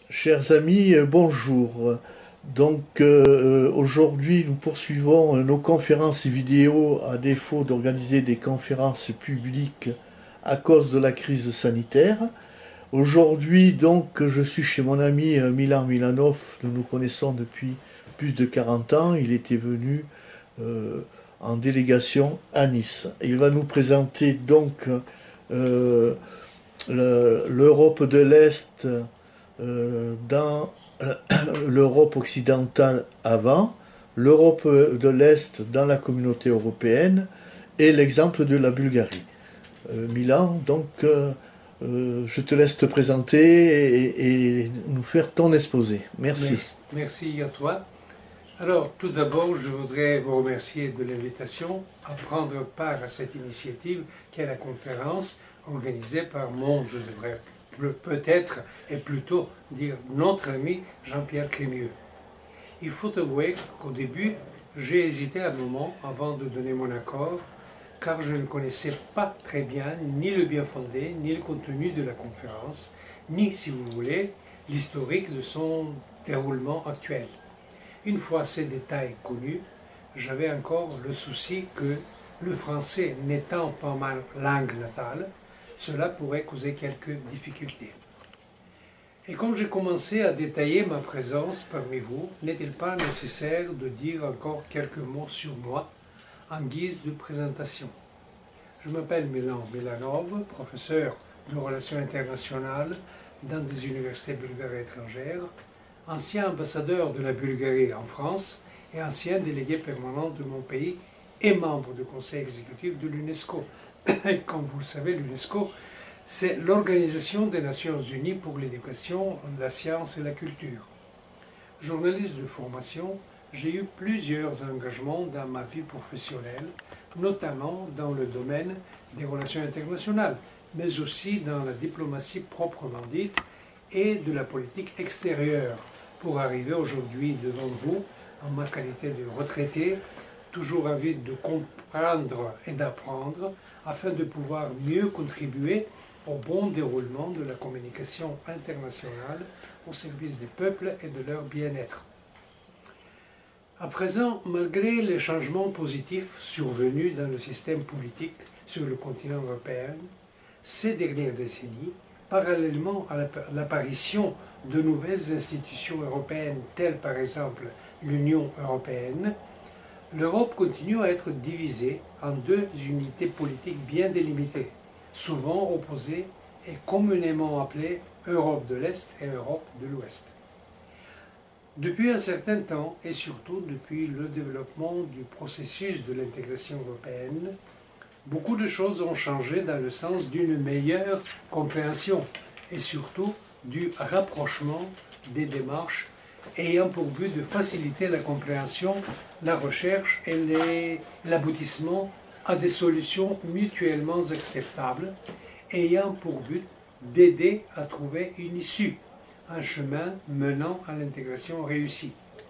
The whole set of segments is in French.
Chers amis, bonjour. Aujourd'hui, nous poursuivons nos conférences vidéo à défaut d'organiser des conférences publiques à cause de la crise sanitaire. Aujourd'hui, je suis chez mon ami Milan Milanov. Nous nous connaissons depuis plus de 40 ans. Il était venu euh, en délégation à Nice. Il va nous présenter euh, l'Europe de l'Est dans l'Europe occidentale avant, l'Europe de l'Est dans la communauté européenne et l'exemple de la Bulgarie. Milan, je te laisse te présenter et nous faire ton exposé. Merci. Merci à toi. Alors, tout d'abord, je voudrais vous remercier de l'invitation à prendre part à cette initiative qui est la conférence organisée par je devrais peut-être et plutôt dire notre ami Jean-Pierre Crémieux. Il faut avouer qu'au début, j'ai hésité un moment avant de donner mon accord, car je ne connaissais pas très bien ni le bien fondé, ni le contenu de la conférence, ni, si vous voulez, l'historique de son déroulement actuel. Une fois ces détails connus, j'avais encore le souci que le français n'étant pas ma langue natale, cela pourrait causer quelques difficultés. Et quand j'ai commencé à détailler ma présence parmi vous, n'est-il pas nécessaire de dire encore quelques mots sur moi en guise de présentation? Je m'appelle Milan Milanov, professeur de relations internationales dans des universités bulgares et étrangères, ancien ambassadeur de la Bulgarie en France et ancien délégué permanent de mon pays et membre du conseil exécutif de l'UNESCO. Comme vous le savez, l'UNESCO, c'est l'Organisation des Nations Unies pour l'éducation, la science et la culture. Journaliste de formation, j'ai eu plusieurs engagements dans ma vie professionnelle, notamment dans le domaine des relations internationales, mais aussi dans la diplomatie proprement dite et de la politique extérieure, pour arriver aujourd'hui devant vous en ma qualité de retraité, toujours avide de comprendre et d'apprendre, afin de pouvoir mieux contribuer au bon déroulement de la communication internationale au service des peuples et de leur bien-être. À présent, malgré les changements positifs survenus dans le système politique sur le continent européen ces dernières décennies, parallèlement à l'apparition de nouvelles institutions européennes telles par exemple l'Union européenne, l'Europe continue à être divisée en deux unités politiques bien délimitées, souvent opposées et communément appelées Europe de l'Est et Europe de l'Ouest. Depuis un certain temps, et surtout depuis le développement du processus de l'intégration européenne, beaucoup de choses ont changé dans le sens d'une meilleure compréhension et surtout du rapprochement des démarches ayant pour but de faciliter la compréhension, la recherche et l'aboutissement à des solutions mutuellement acceptables, ayant pour but d'aider à trouver une issue, un chemin menant à l'intégration réussie.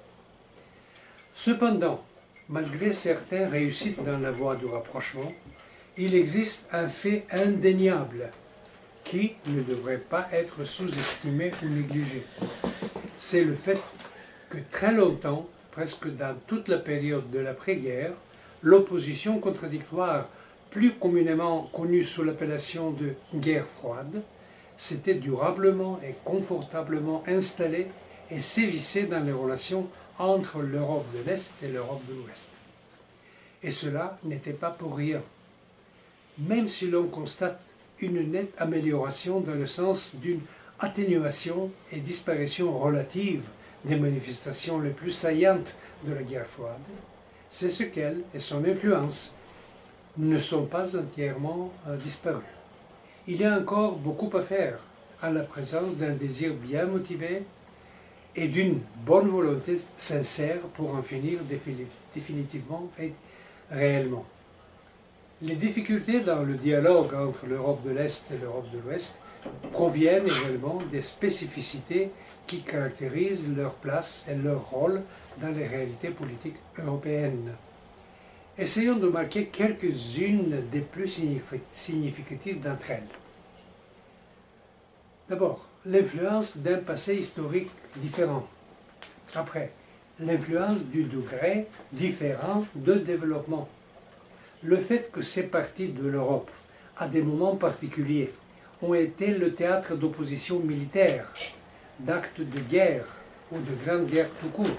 Cependant, malgré certaines réussites dans la voie du rapprochement, il existe un fait indéniable qui ne devrait pas être sous-estimé ou négligé. C'est le fait que très longtemps, presque dans toute la période de l'après-guerre, l'opposition contradictoire, plus communément connue sous l'appellation de guerre froide, s'était durablement et confortablement installée et sévissait dans les relations entre l'Europe de l'Est et l'Europe de l'Ouest. Et cela n'était pas pour rien. Même si l'on constate une nette amélioration dans le sens d'une atténuation et disparition relative des manifestations les plus saillantes de la guerre froide, c'est ce qu'elle et son influence ne sont pas entièrement disparues. Il y a encore beaucoup à faire en la présence d'un désir bien motivé et d'une bonne volonté sincère pour en finir définitivement et réellement. Les difficultés dans le dialogue entre l'Europe de l'Est et l'Europe de l'Ouest proviennent également des spécificités qui caractérisent leur place et leur rôle dans les réalités politiques européennes. Essayons de marquer quelques-unes des plus significatives d'entre elles. D'abord, l'influence d'un passé historique différent. Après, l'influence du degré différent de développement. Le fait que ces parties de l'Europe, à des moments particuliers, ont été le théâtre d'oppositions militaires, d'actes de guerre ou de grandes guerres tout court.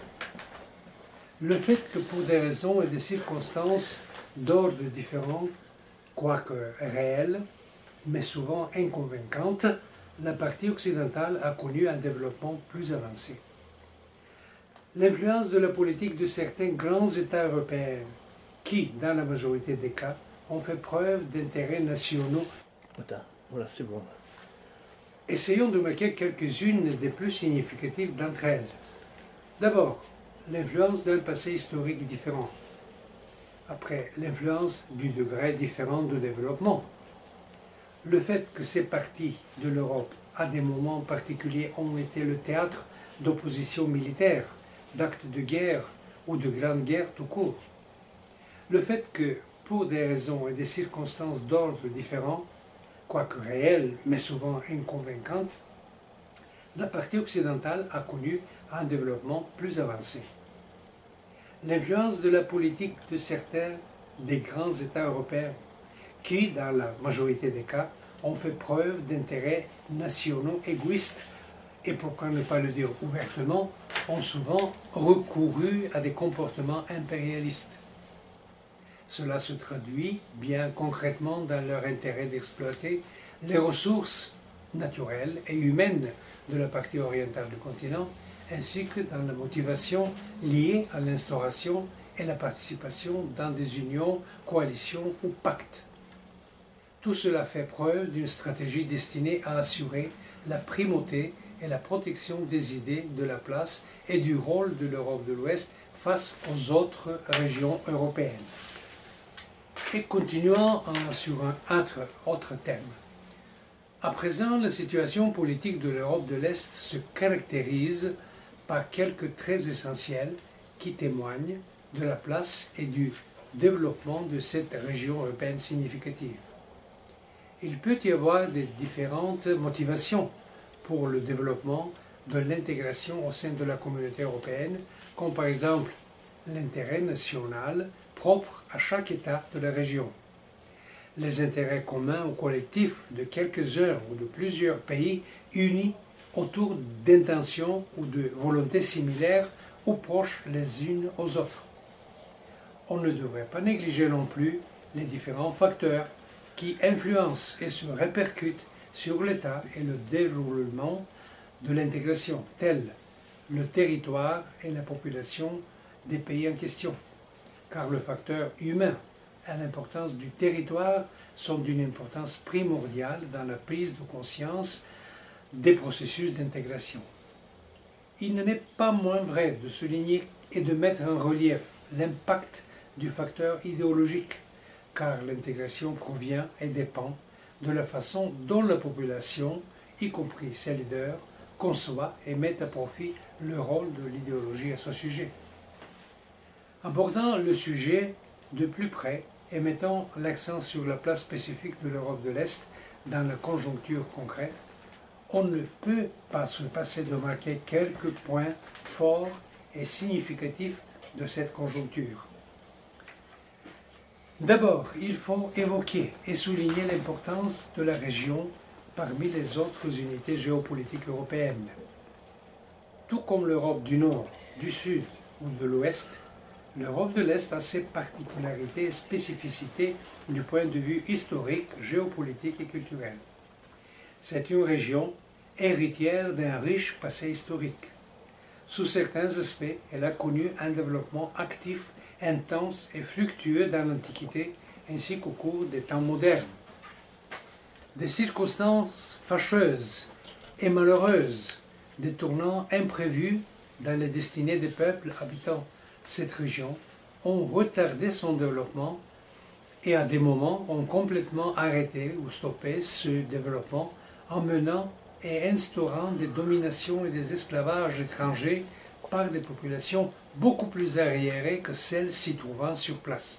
Le fait que pour des raisons et des circonstances d'ordre différent, quoique réelles, mais souvent inconvaincantes, la partie occidentale a connu un développement plus avancé. L'influence de la politique de certains grands États européens qui, dans la majorité des cas, ont fait preuve d'intérêts nationaux. Attends, voilà, c'est bon. Essayons de marquer quelques-unes des plus significatives d'entre elles. D'abord, l'influence d'un passé historique différent. Après, l'influence du degré différent de développement. Le fait que ces parties de l'Europe, à des moments particuliers, ont été le théâtre d'oppositions militaires, d'actes de guerre ou de grandes guerres tout court. Le fait que, pour des raisons et des circonstances d'ordre différents, quoique réelles, mais souvent inconvaincantes, la partie occidentale a connu un développement plus avancé. L'influence de la politique de certains des grands États européens, qui, dans la majorité des cas, ont fait preuve d'intérêts nationaux égoïstes et, pourquoi ne pas le dire ouvertement, ont souvent recouru à des comportements impérialistes. Cela se traduit bien concrètement dans leur intérêt d'exploiter les ressources naturelles et humaines de la partie orientale du continent, ainsi que dans la motivation liée à l'instauration et la participation dans des unions, coalitions ou pactes. Tout cela fait preuve d'une stratégie destinée à assurer la primauté et la protection des idées, de la place et du rôle de l'Europe de l'Ouest face aux autres régions européennes. Et continuons sur un autre thème. À présent, la situation politique de l'Europe de l'Est se caractérise par quelques traits essentiels qui témoignent de la place et du développement de cette région européenne significative. Il peut y avoir des différentes motivations pour le développement de l'intégration au sein de la communauté européenne, comme par exemple l'intérêt national propre à chaque État de la région, les intérêts communs ou collectifs de quelques-uns ou de plusieurs pays unis autour d'intentions ou de volontés similaires ou proches les unes aux autres. On ne devrait pas négliger non plus les différents facteurs qui influencent et se répercutent sur l'état et le déroulement de l'intégration, tels le territoire et la population des pays en question, car le facteur humain et l'importance du territoire sont d'une importance primordiale dans la prise de conscience des processus d'intégration. Il n'en est pas moins vrai de souligner et de mettre en relief l'impact du facteur idéologique, car l'intégration provient et dépend de la façon dont la population, y compris ses leaders, conçoit et met à profit le rôle de l'idéologie à ce sujet. Abordant le sujet de plus près et mettant l'accent sur la place spécifique de l'Europe de l'Est dans la conjoncture concrète, on ne peut pas se passer de marquer quelques points forts et significatifs de cette conjoncture. D'abord, il faut évoquer et souligner l'importance de la région parmi les autres unités géopolitiques européennes. Tout comme l'Europe du Nord, du Sud ou de l'Ouest, l'Europe de l'Est a ses particularités et spécificités du point de vue historique, géopolitique et culturel. C'est une région héritière d'un riche passé historique. Sous certains aspects, elle a connu un développement actif, intense et fructueux dans l'Antiquité ainsi qu'au cours des temps modernes. Des circonstances fâcheuses et malheureuses, des tournants imprévus dans les destinées des peuples habitant cette région ont retardé son développement et à des moments ont complètement arrêté ou stoppé ce développement en menant et instaurant des dominations et des esclavages étrangers par des populations beaucoup plus arriérées que celles s'y trouvant sur place.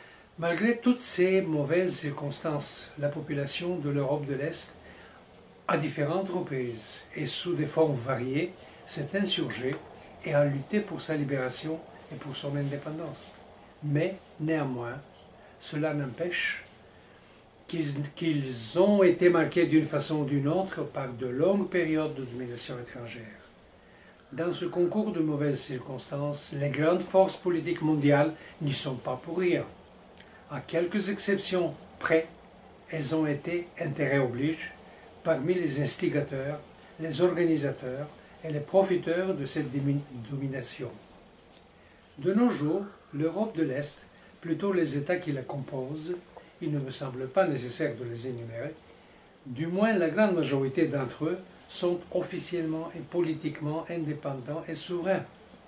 Malgré toutes ces mauvaises circonstances, la population de l'Europe de l'Est à différentes reprises et sous des formes variées, s'est insurgé et a lutté pour sa libération et pour son indépendance. Mais, néanmoins, cela n'empêche qu'ils ont été marqués d'une façon ou d'une autre par de longues périodes de domination étrangère. Dans ce concours de mauvaises circonstances, les grandes forces politiques mondiales n'y sont pas pour rien. À quelques exceptions près, elles ont été, intérêt oblige, parmi les instigateurs, les organisateurs et les profiteurs de cette domination. De nos jours, l'Europe de l'Est, plutôt les États qui la composent, il ne me semble pas nécessaire de les énumérer, du moins la grande majorité d'entre eux sont officiellement et politiquement indépendants et souverains.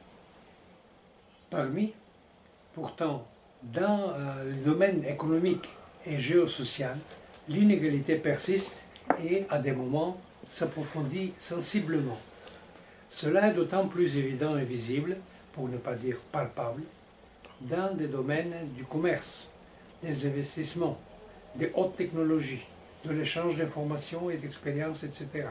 Parmi, pourtant, dans le domaine économique et géosocial, l'inégalité persiste et, à des moments, s'approfondit sensiblement. Cela est d'autant plus évident et visible, pour ne pas dire palpable, dans des domaines du commerce, des investissements, des hautes technologies, de l'échange d'informations et d'expériences, etc.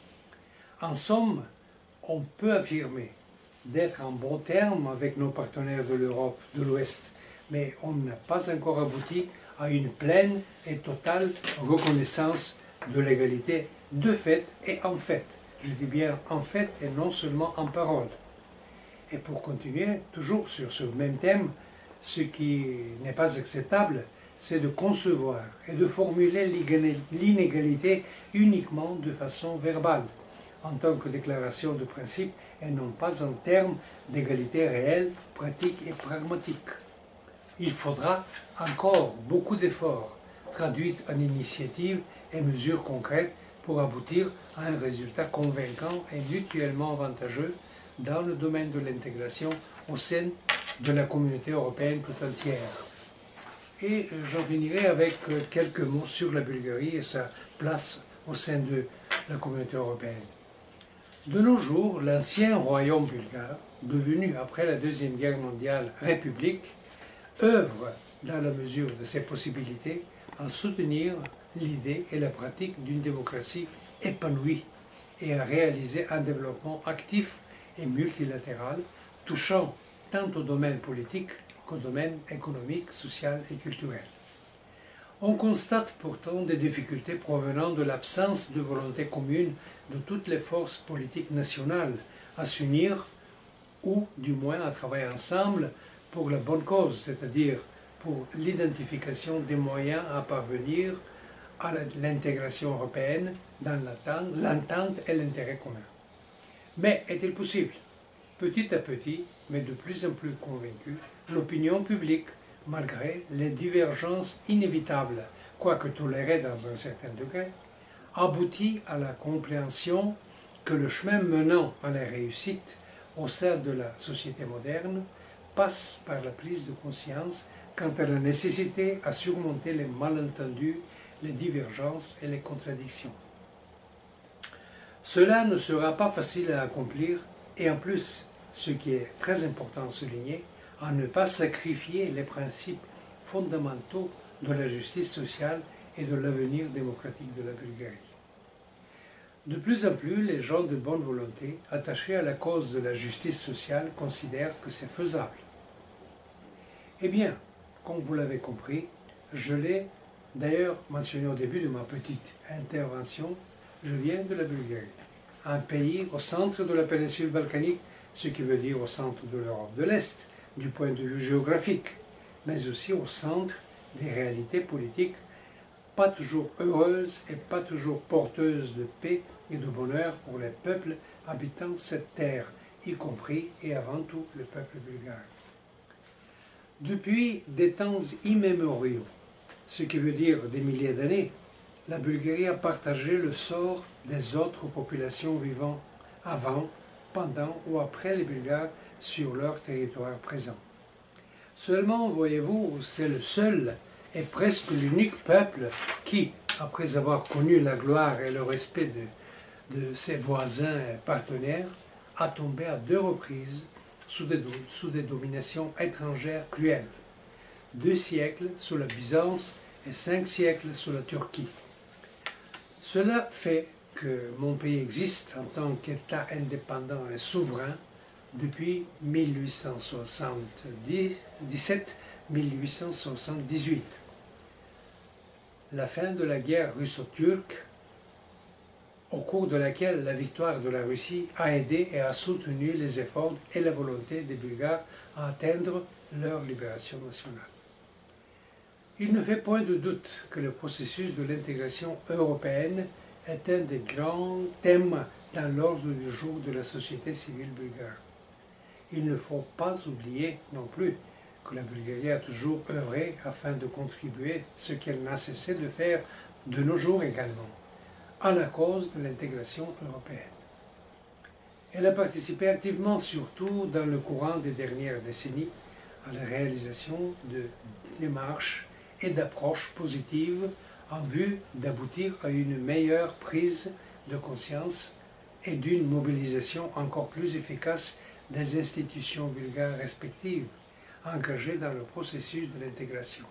En somme, on peut affirmer d'être en bon terme avec nos partenaires de l'Europe de l'Ouest, mais on n'a pas encore abouti à une pleine et totale reconnaissance de l'égalité de fait et en fait. Je dis bien en fait et non seulement en parole. Et pour continuer, toujours sur ce même thème, ce qui n'est pas acceptable, c'est de concevoir et de formuler l'inégalité uniquement de façon verbale, en tant que déclaration de principe et non pas en termes d'égalité réelle, pratique et pragmatique. Il faudra encore beaucoup d'efforts traduits en initiatives et mesures concrètes pour aboutir à un résultat convaincant et mutuellement avantageux dans le domaine de l'intégration au sein de la communauté européenne tout entière. Et j'en finirai avec quelques mots sur la Bulgarie et sa place au sein de la communauté européenne. De nos jours, l'ancien royaume bulgare, devenu après la Deuxième Guerre mondiale république, œuvre, dans la mesure de ses possibilités, à soutenir l'idée et la pratique d'une démocratie épanouie et à réaliser un développement actif et multilatéral touchant tant au domaine politique qu'au domaine économique, social et culturel. On constate pourtant des difficultés provenant de l'absence de volonté commune de toutes les forces politiques nationales à s'unir ou du moins à travailler ensemble pour la bonne cause, c'est-à-dire pour l'identification des moyens à parvenir à l'intégration européenne dans l'entente et l'intérêt commun. Mais est-il possible? Petit à petit, mais de plus en plus convaincu, l'opinion publique, malgré les divergences inévitables, quoique tolérées dans un certain degré, aboutit à la compréhension que le chemin menant à la réussite au sein de la société moderne passe par la prise de conscience quant à la nécessité à surmonter les malentendus, les divergences et les contradictions. Cela ne sera pas facile à accomplir et en plus, ce qui est très important à souligner, à ne pas sacrifier les principes fondamentaux de la justice sociale et de l'avenir démocratique de la Bulgarie. De plus en plus, les gens de bonne volonté, attachés à la cause de la justice sociale, considèrent que c'est faisable. Eh bien, comme vous l'avez compris, je l'ai d'ailleurs mentionné au début de ma petite intervention, je viens de la Bulgarie, un pays au centre de la péninsule balkanique, ce qui veut dire au centre de l'Europe de l'Est, du point de vue géographique, mais aussi au centre des réalités politiques pas toujours heureuses et pas toujours porteuses de paix et de bonheur pour les peuples habitant cette terre, y compris et avant tout le peuple bulgare. Depuis des temps immémoriaux, ce qui veut dire des milliers d'années, la Bulgarie a partagé le sort des autres populations vivant avant, pendant ou après les Bulgares sur leur territoire présent. Seulement, voyez-vous, c'est le seul et presque l'unique peuple qui, après avoir connu la gloire et le respect de ses voisins et partenaires, a tombé à 2 reprises sous des dominations étrangères cruelles. 2 siècles sous la Byzance et 5 siècles sous la Turquie. Cela fait que mon pays existe en tant qu'État indépendant et souverain depuis 1877-1878. La fin de la guerre russo-turque, au cours de laquelle la victoire de la Russie a aidé et a soutenu les efforts et la volonté des Bulgares à atteindre leur libération nationale. Il ne fait point de doute que le processus de l'intégration européenne est un des grands thèmes dans l'ordre du jour de la société civile bulgare. Il ne faut pas oublier non plus que la Bulgarie a toujours œuvré afin de contribuer, ce qu'elle n'a cessé de faire de nos jours également, à la cause de l'intégration européenne. Elle a participé activement, surtout dans le courant des dernières décennies, à la réalisation de démarches et d'approches positives en vue d'aboutir à une meilleure prise de conscience et d'une mobilisation encore plus efficace des institutions bulgares respectives engagées dans le processus de l'intégration.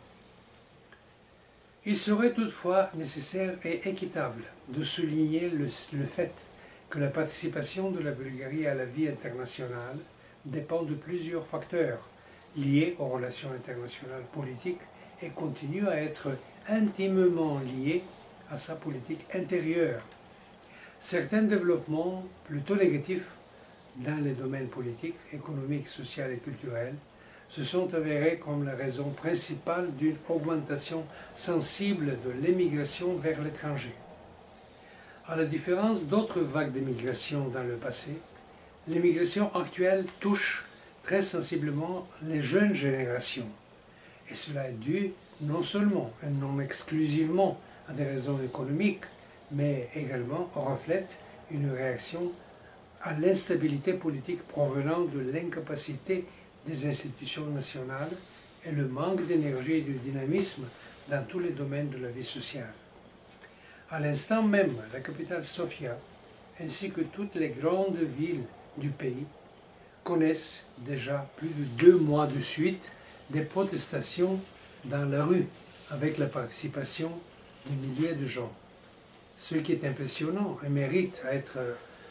Il serait toutefois nécessaire et équitable de souligner le fait que la participation de la Bulgarie à la vie internationale dépend de plusieurs facteurs liés aux relations internationales politiques et continue à être intimement liés à sa politique intérieure. Certains développements plutôt négatifs dans les domaines politiques, économiques, sociaux et culturels se sont avérés comme la raison principale d'une augmentation sensible de l'émigration vers l'étranger. À la différence d'autres vagues d'émigration dans le passé, l'émigration actuelle touche très sensiblement les jeunes générations. Et cela est dû non seulement et non exclusivement à des raisons économiques, mais également reflète une réaction à l'instabilité politique provenant de l'incapacité des institutions nationales et le manque d'énergie et de dynamisme dans tous les domaines de la vie sociale. À l'instant même, la capitale Sofia, ainsi que toutes les grandes villes du pays, connaissent déjà plus de 2 mois de suite des protestations dans la rue, avec la participation de milliers de gens. Ce qui est impressionnant et mérite à être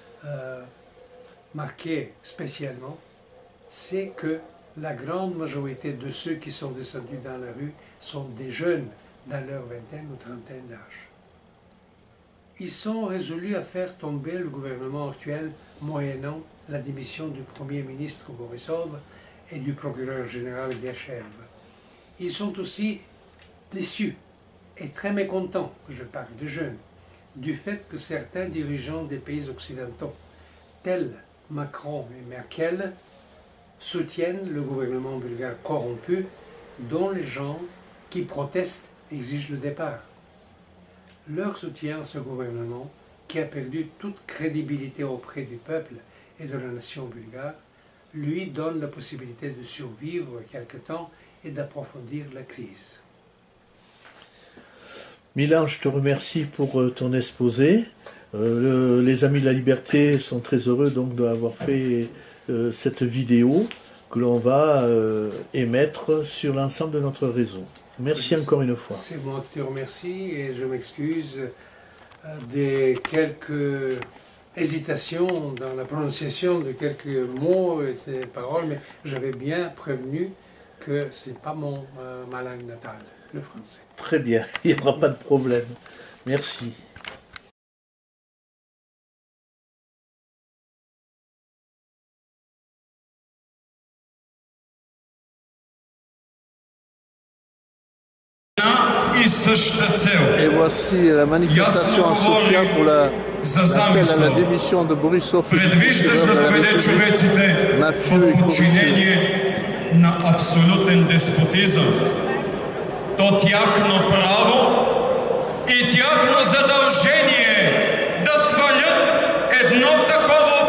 marqué spécialement, c'est que la grande majorité de ceux qui sont descendus dans la rue sont des jeunes dans leur vingtaine ou trentaine d'âge. Ils sont résolus à faire tomber le gouvernement actuel moyennant la démission du Premier ministre Borisov et du procureur général Gachev. Ils sont aussi déçus et très mécontents, je parle de jeunes, du fait que certains dirigeants des pays occidentaux, tels Macron et Merkel, soutiennent le gouvernement bulgare corrompu, dont les gens qui protestent exigent le départ. Leur soutien à ce gouvernement, qui a perdu toute crédibilité auprès du peuple et de la nation bulgare, lui donne la possibilité de survivre quelque temps et d'approfondir la crise. Milan, je te remercie pour ton exposé. Les Amis de la Liberté sont très heureux donc d'avoir fait cette vidéo que l'on va émettre sur l'ensemble de notre réseau. Merci encore une fois. C'est moi qui te remercie et je m'excuse des quelques hésitations dans la prononciation de quelques mots et des paroles, mais j'avais bien prévenu que ce n'est pas ma langue natale, le français. Très bien, il n'y aura pas de problème. Merci. Et voici la manifestation à Sofia pour l'appel à la démission de Borisov et du procureur de la République, mafieux et corruptés. На абсолютен деспотизъм, то тяхно право и тяхно задължение да свалят едно такова